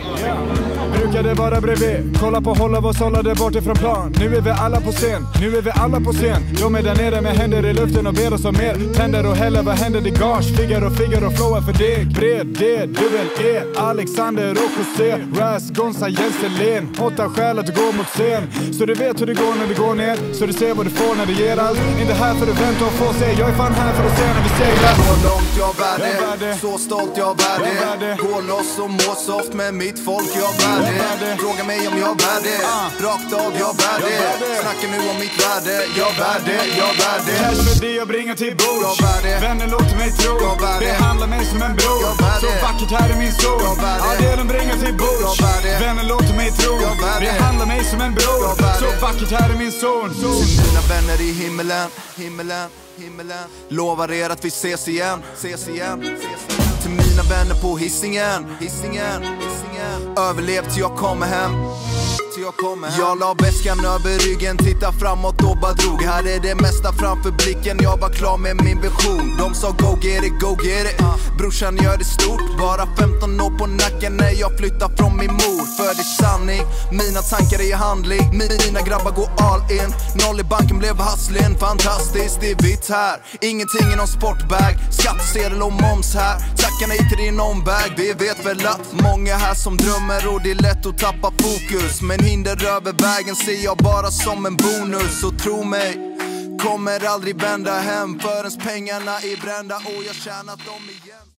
Brukade vara bredvid, kolla på hålla vad sållade bort ifrån plan. Nu är vi alla på scen, nu är vi alla på scen. De är där nere med händer i luften och ber oss om mer. Tänder och häller, vad händer i gage? Figaro flowar för deg. Bred, D, dubbel E, Alexander och José. Ras, Gonza, Jelselin. 8 skäl att gå mot scen. Så du vet hur det går när vi går ner. Så du ser vad du får när det ger allt. Inte här för att vänta och få se. Jag är fan här för att se när vi seglar. Så långt jag bär det, så stolt jag bär det. Går loss och mår soft med mitt folk, jag bär det. Fråga mig om jag bär det, rakt av jag bär det. Snackar nu om mitt värde, jag bär det, jag bär det. Cash för det jag bringar till bords. Jag bär det. Vänner låter mig tro, behandla mig som en bror. Så vackert här i min zon. Ja, det de bringar till bords. Vänner låter mig tro, behandla mig som en bror. Så vackert här i min zon. Till mina vänner i himmelen, himmelen, himmelen. Lovar er att vi ses igen, ses igen, ses igen. Till mina vänner på Hisingen, Hisingen, Hisingen. Överlevt till jag kommer hem. Jag la väskan över ryggen, titta framåt och bara drog. Här är det mesta framför blicken, jag var klar med min vision. De sa go get it, go get it. Brorsan gör det stort, bara 15 år på nacken när jag flyttar från min mor. För det är sanning, mina tankar är i handling. Mina grabbar går all in, noll i banken blev hustling. Fantastiskt, det är vitt här, ingenting i någon sportbag. Skattsedel och moms här, tacka nej till din omväg. Vi vet väl att många här som drömmer och det är lätt att tappa fokus. Men hinder över vägen ser jag bara som en bonus. Och tro mig, kommer aldrig vända hem förrän pengarna är brända och jag tjänat dem igen.